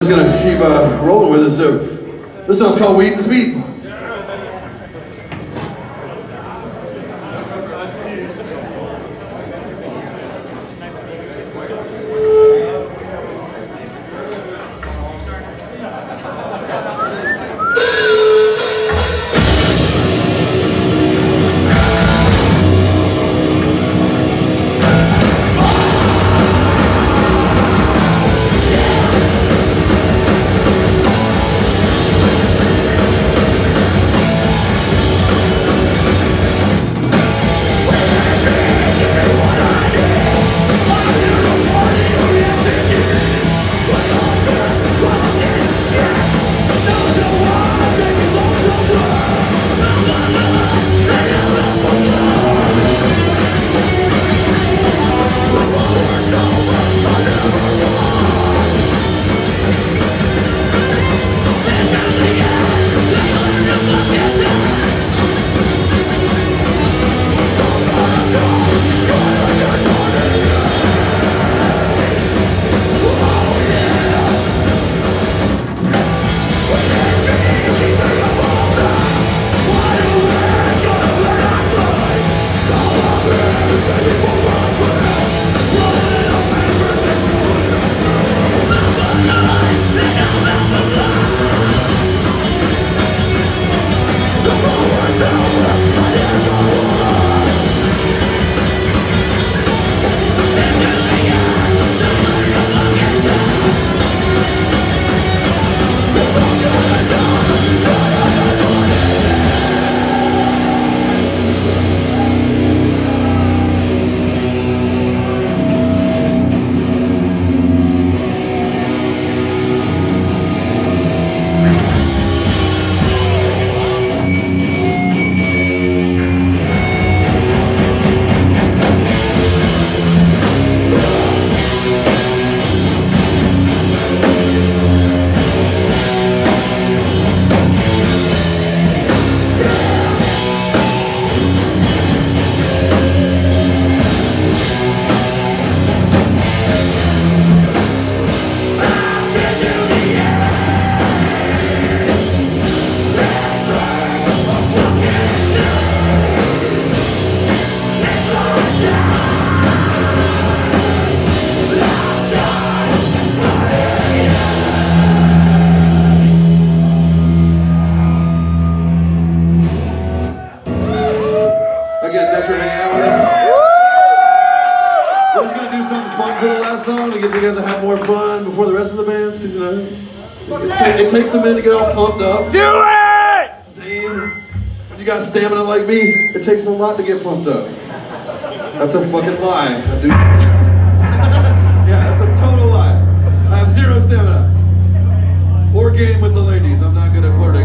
Just gonna keep rolling with it. So this song's called Weed and Speed. It takes a minute to get all pumped up. Do it! Same. When you got stamina like me, it takes a lot to get pumped up. That's a fucking lie. I do. Yeah, that's a total lie. I have zero stamina. Or game with the ladies. I'm not good at flirting.